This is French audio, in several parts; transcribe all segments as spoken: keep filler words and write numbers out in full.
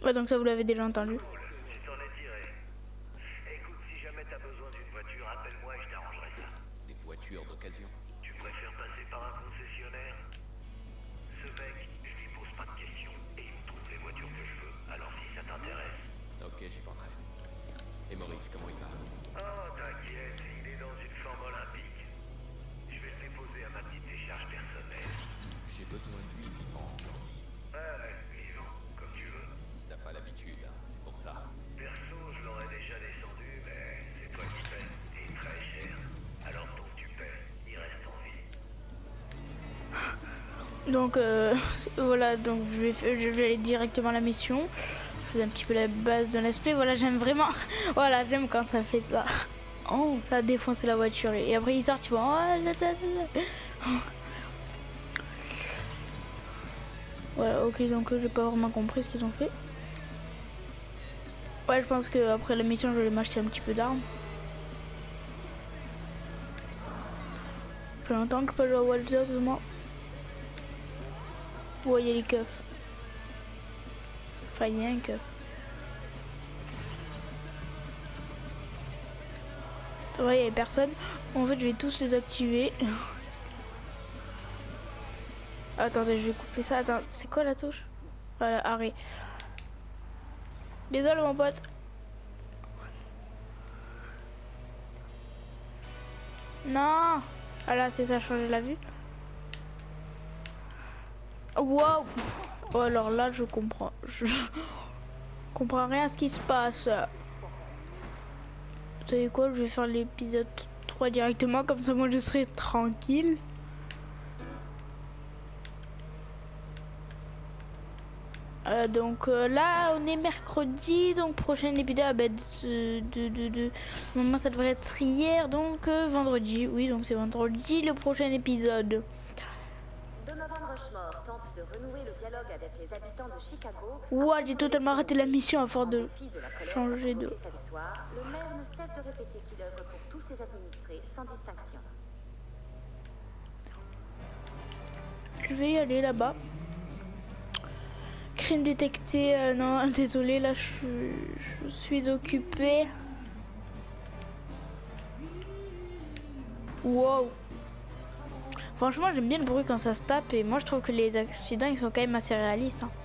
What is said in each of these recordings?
Ouais, donc ça vous l'avez déjà entendu. Cool, tu t'en es tiré. Écoute, si jamais t'as besoin d'une voiture, appelle-moi et je t'arrangerai ça. Des voitures d'occasion. Tu préfères passer par un concessionnaire? Ce mec, je lui pose pas de questions et il me trouve les voitures que je veux. Alors si ça t'intéresse. Ok, j'y penserai. Et Maurice, comment il va? Oh, t'inquiète, il est dans une forme olympique. Je vais le déposer à ma petite décharge personnelle. J'ai besoin de lui vivant aujourd'hui. Ouais, ouais, vivant, comme tu veux. T'as pas l'habitude, hein, c'est pour ça. Perso, je l'aurais déjà descendu, mais c'est toi qui paies. Et très cher. Alors ton que tu paies, il reste en vie. Donc euh, voilà, donc je vais, je vais aller directement à la mission. Je fais un petit peu la base de l'esprit. Voilà, j'aime vraiment. Voilà, j'aime quand ça fait ça. Oh, ça a défoncé la voiture. Et après ils sortent, ils vont. Oh, là, là, là. Voilà, ok, donc euh, j'ai pas vraiment compris ce qu'ils ont fait. Ouais, je pense que après la mission, je vais m'acheter un petit peu d'armes. Ça fait longtemps que je peux jouer à Watch Dogs, moi. Ouais, il y a les keufs. Enfin, il y a un keuf. Ouais, il y a personne. En fait, je vais tous les activer. Attendez, je vais couper ça. Attends, c'est quoi la touche? Voilà, arrêt. Désolé, mon pote. Non. Voilà, c'est ça, changer la vue. Wow. Oh, alors là, je comprends. Je comprends rien à ce qui se passe. Vous savez quoi? Je vais faire l'épisode trois directement. Comme ça, moi, je serai tranquille. Euh, donc euh, là on est mercredi, donc prochain épisode bah, de, de, de, de moment ça devrait être hier, donc euh, vendredi, oui donc c'est vendredi le prochain épisode. Donovan Rushmore tente de renouer le dialogue avec les habitants de Chicago. Ouah, j'ai totalement arrêté la mission à force En de dépit de la colère changer qu'a de... provoqué sa victoire, le maire ne cesse de répéter qu'il œuvre pour tous ses administrés sans distinction. Je vais y aller là-bas. Crime détecté, euh, non désolé là je suis, je suis occupée. Wow. Franchement j'aime bien le bruit quand ça se tape et moi je trouve que les accidents ils sont quand même assez réalistes. Hein.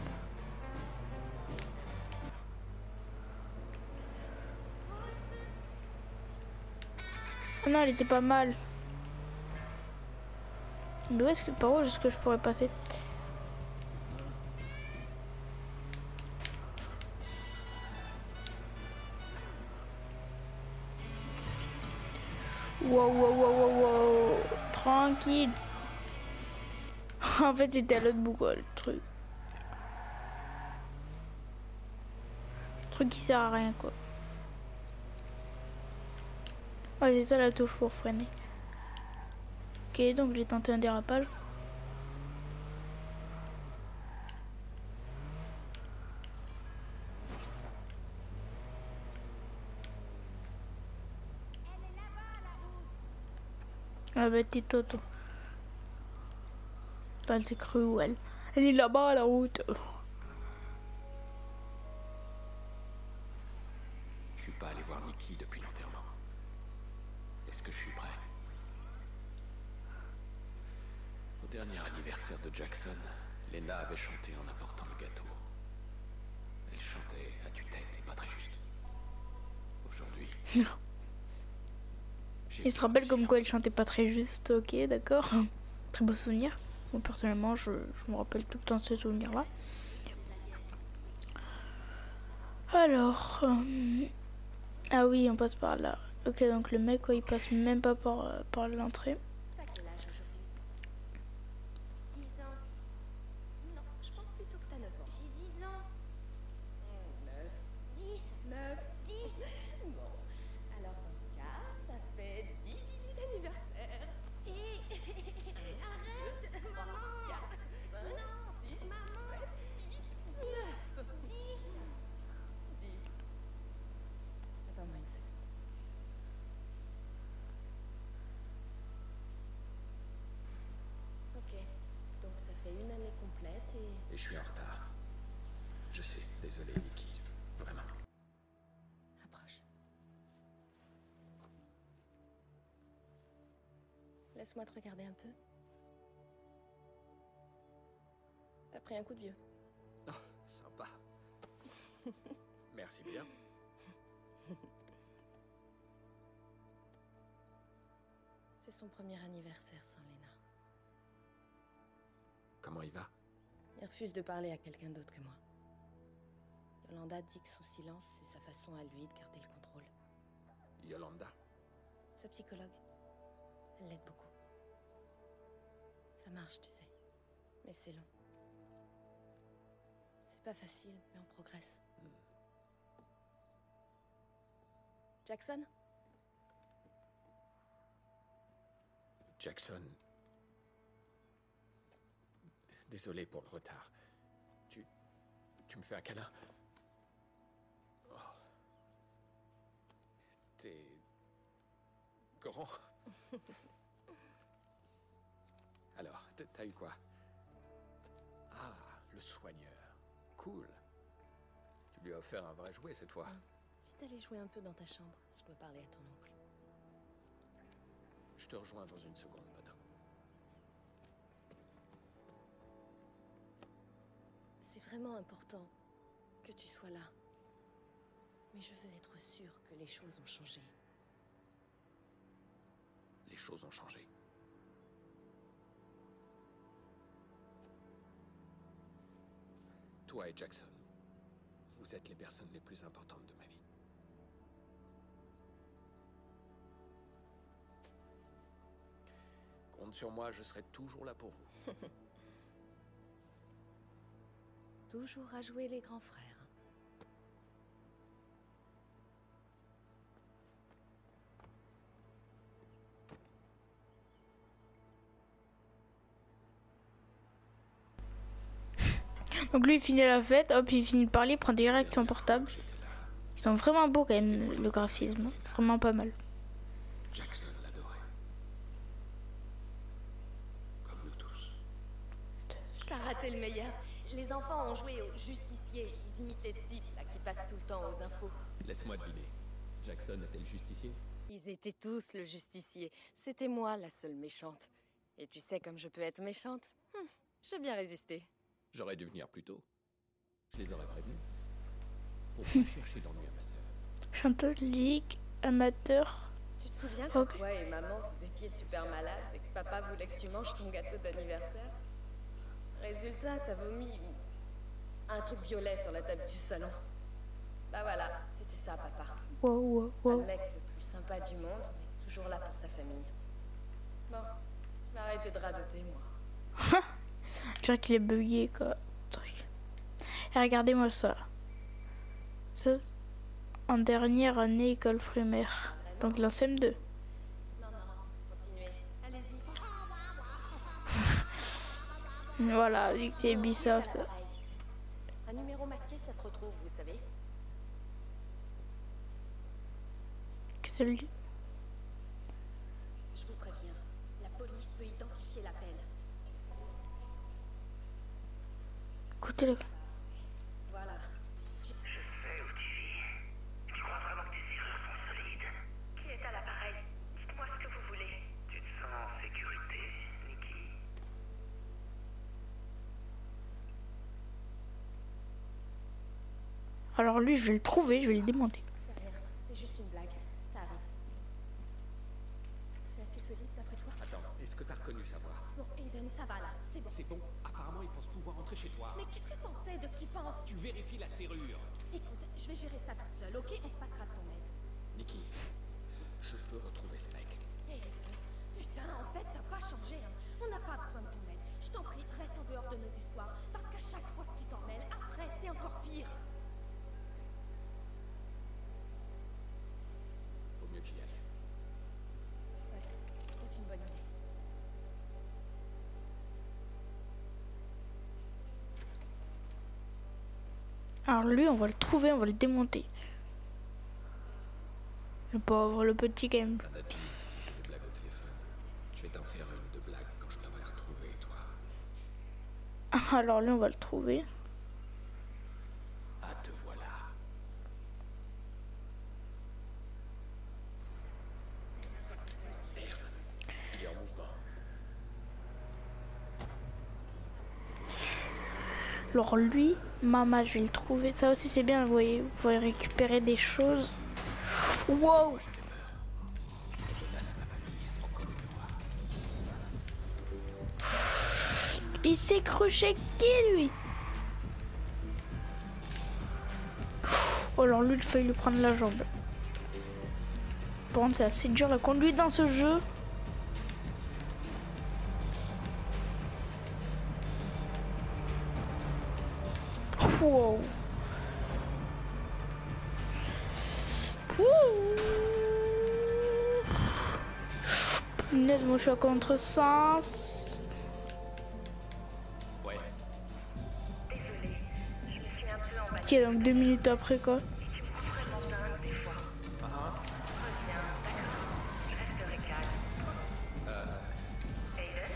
Ah non elle était pas mal. Mais où est-ce que par où est-ce que je pourrais passer? Wow, wow, wow, wow, wow. Tranquille. En fait, c'était à l'autre bout, quoi, le truc. Le truc qui sert à rien, quoi. Ouais, c'est ça la touche pour freiner. Ok, donc j'ai tenté un dérapage. Ah bah, t'es Toto. Elle s'est crue où elle? Elle est là-bas à la route. Je suis pas allé voir Nikki depuis l'enterrement. Est-ce que je suis prêt? Au dernier anniversaire de Jackson, Lena avait chanté en apportant le gâteau. Elle chantait à tue-tête et pas très juste. Aujourd'hui... Il se rappelle comme quoi elle chantait pas très juste. Ok, d'accord. Très beau souvenir. Moi personnellement, je, je me rappelle tout le temps ce souvenir-là. Alors... euh, Ah oui, on passe par là. Ok, donc le mec, quoi, il passe même pas par, euh, par l'entrée. T'as quel âge aujourd'hui? dix ans. Non, je pense plutôt que t'as neuf ans. J'ai dix ans. neuf. dix. neuf. dix. Bon. Alors dans ce cas, ça fait dix guillis d'anniversaire. Et... Arrête, maman. quatre, cinq, Non, six, maman. sept, huit, neuf. dix. dix. Attends-moi une seconde. Ok, donc ça fait une année complète et... Et je suis en retard. Je sais, désolé, Nikki. Vraiment. Approche. Laisse-moi te regarder un peu. T'as pris un coup de vieux. Oh, sympa. Merci bien. C'est son premier anniversaire sans Lena. Comment il va? Il refuse de parler à quelqu'un d'autre que moi. Yolanda dit que son silence, c'est sa façon à lui de garder le contrôle. Yolanda? Sa psychologue. Elle l'aide beaucoup. Ça marche, tu sais. Mais c'est long. C'est pas facile, mais on progresse. Hmm. Jackson? Jackson. Désolé pour le retard. Tu... Tu me fais un câlin? Oh. T'es... grand? Alors, t- t'as eu quoi? Ah, le soigneur. Cool. Tu lui as offert un vrai jouet cette fois. Si t'allais jouer un peu dans ta chambre, je dois parler à ton oncle. Je te rejoins dans une seconde, madame. C'est vraiment important que tu sois là. Mais je veux être sûre que les choses ont changé. Les choses ont changé. Toi et Jackson, vous êtes les personnes les plus importantes de ma vie. Compte sur moi, je serai toujours là pour vous. Toujours à jouer les grands frères. Donc lui il finit la fête, hop il finit de parler, il prend direct son portable. Ils sont vraiment beaux quand même, le graphisme, vraiment pas mal. Jackson l'adorait. Comme nous tous. T'as raté le meilleur. Les enfants ont joué au justicier. Ils imitaient ce type là qui passe tout le temps aux infos. Laisse-moi deviner. Jackson était le justicier? Ils étaient tous le justicier. C'était moi la seule méchante. Et tu sais comme je peux être méchante? Hum, j'ai bien résisté. J'aurais dû venir plus tôt. Je les aurais prévenus. Faut pas chercher d'ennui à ma sœur. Chanteuse, ligue, amateur. Tu te souviens quand Ok. toi et maman vous étiez super malades et que papa voulait que tu manges ton gâteau d'anniversaire? Résultat, t'as vomi un truc violet sur la table du salon. Bah voilà, c'était ça papa. Wow, wow, Pas wow. le mec le plus sympa du monde, mais toujours là pour sa famille. Bon, arrêtez de radoter moi. Je dirais qu'il est bugué quoi. Truc. Et regardez-moi ça. Ça, en dernière année école primaire. Donc la C M deux. Non, non, continuez. Allez-y. Voilà, c'est Ubisoft. ça. Un numéro masqué, ça se retrouve, vous savez. Que c'est lui. Je vous préviens, la police peut identifier l'appel. Écoutez-le. Voilà. Je sais où tu vis. Tu crois vraiment que tes serrures sont solides? Qui est à l'appareil? Dites-moi ce que vous voulez. Tu te sens en sécurité, Nikki? Alors lui, je vais le trouver, je vais le démonter. C'est rien, c'est juste une blague. Ça arrive. C'est assez solide d'après toi? Attends, est-ce que t'as reconnu sa voix? Bon, Aiden, ça va là, c'est bon. C'est bon. Apparemment, il pense pouvoir entrer chez toi. Mais qu'est-ce que t'en sais de ce qu'il pense? Tu vérifies la serrure. Écoute, je vais gérer ça toute seule, ok? On se passera de ton aide. Nikki, je peux retrouver ce mec. Aiden, putain, en fait, t'as pas changé, hein. On n'a pas besoin de ton aide. Je t'en prie, reste en dehors de nos histoires. Parce qu'à chaque fois que tu t'en mêles, après, c'est encore pire. Vaut mieux que j'y aille. Ouais, c'est peut-être une bonne idée. Alors lui, on va le trouver, on va le démonter. Le pauvre, le petit quand même. Un adulte qui fait des blagues au téléphone. Je vais t'en faire une de blague quand je t'aurai retrouvé, toi. Alors lui, on va le trouver. Alors lui, Mama, je vais le trouver. Ça aussi c'est bien, vous voyez, vous pouvez récupérer des choses. Wow. Il s'est croché qui lui? Oh, alors lui, il fallait lui prendre la jambe. Par contre, c'est assez dur la conduite dans ce jeu. Wow. Punaise, moi je suis à contresens. Ouais. Désolée, je me suis un peu emballée. Qui est donc deux minutes après quoi. Tu me trouves vraiment dingue des fois. Reviens, d'accord. Je resterai calme. Aiden?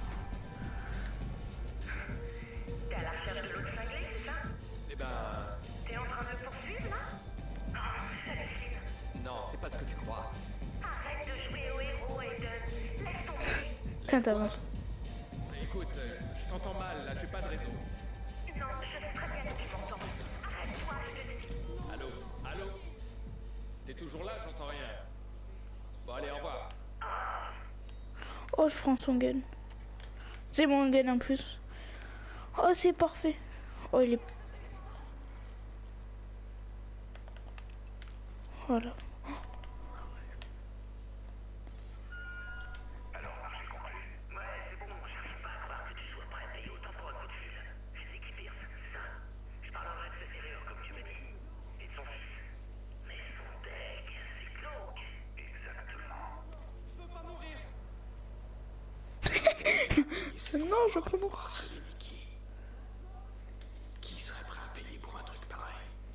T'es à la recherche de l'autre cinglé, c'est ça? Eh ben... T'es en train de me poursuivre là? Oh, j'hallucine. Non, c'est pas ce que tu crois. Arrête de jouer au héros, Aiden. Laisse tomber. Tiens, t'avances. Mais écoute, euh, je t'entends mal, là, j'ai pas de réseau. Non, je sais très bien que tu m'entends. Arrête-toi, je te dis. Allô? Allô? T'es toujours là? J'entends rien. Bon, allez, au revoir. Oh, je prends son gun. C'est mon gun en plus. Oh, c'est parfait. Oh, il est... Voilà. Alors, marché conclu. Ouais, c'est bon, j'arrive pas à croire que tu sois prêt à payer autant pour un coup de fil. Je sais qui Pierce, c'est ça. Je parlerai de sa serrure, comme tu me dis. Et de son fils. Mais son deck, c'est glauque. Exactement. Je veux pas mourir. Non, je peux mourir. Harceler Nikki. Qui serait prêt à payer pour un truc pareil?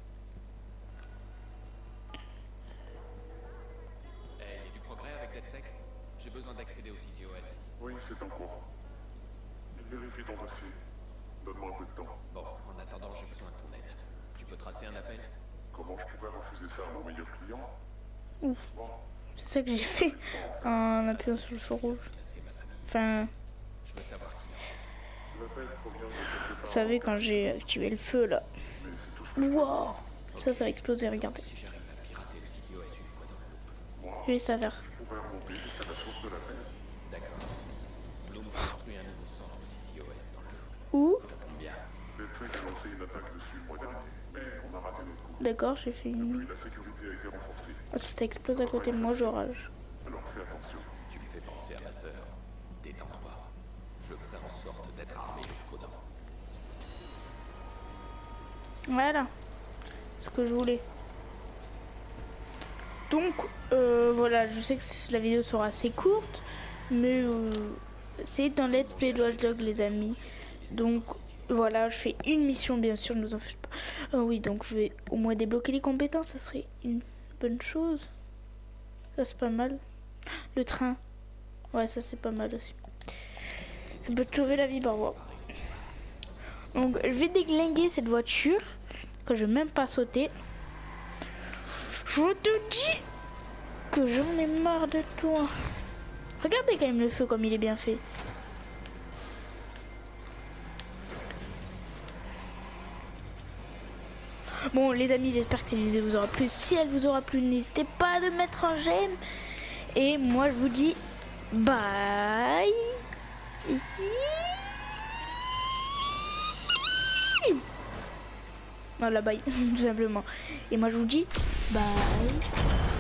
Eh, il y a du progrès avec DeadSec? J'ai besoin d'accéder au site I O S. Oui, c'est en cours. Il vérifie ton dossier. Donne-moi un peu de temps. Bon, en attendant, j'ai besoin de ton aide. Tu peux tracer un appel? Comment je pourrais refuser ça à mon meilleur client? Ouf. Bon, C'est ça que j'ai fait en appuyant sur le feu rouge. Enfin, Je veux savoir qui. l'appel provient de quelque vous part. savez quand j'ai activé le feu là. Mais c'est tout ce que je Wow. Ça, ça va exploser, regardez. Si j'arrive à pirater le site I O S une fois dans le loop. Moi, Je vais ça faire. je pourrais remonter jusqu'à la source de l'appel. D'accord. Bloom construit un nouveau centre au site I O S dans le loop. Où? Ça tombe bien. DeadSec a lancé une attaque dessus le mois dernier, mais on a raté notre coup. D'accord, j'ai fait une... Puis la sécurité a été renforcée. Oh, si ça explose à côté de moi, je rage. Alors fais attention. Tu me fais penser à ma sœur. Détends-toi. Je ferai en sorte d'être armé jusqu'aux dents. Voilà. Ce que je voulais. Donc, euh, voilà, je sais que la vidéo sera assez courte, mais euh, c'est un let's play de Watch Dogs, les amis. Donc, voilà, je fais une mission, bien sûr, ne vous en faites pas. Euh, oui, donc je vais au moins débloquer les compétences, ça serait une bonne chose. Ça, c'est pas mal. Le train. Ouais, ça, c'est pas mal aussi. Ça peut te sauver la vie, par moi. Donc, je vais déglinguer cette voiture, que je vais même pas sauter. Je te dis que j'en ai marre de toi. Regardez quand même le feu comme il est bien fait. Bon les amis, j'espère que cette vidéo vous aura plu. Si elle vous aura plu, n'hésitez pas à mettre un j'aime. Et moi je vous dis bye. Voilà, bye, tout simplement. Et moi je vous dis bye.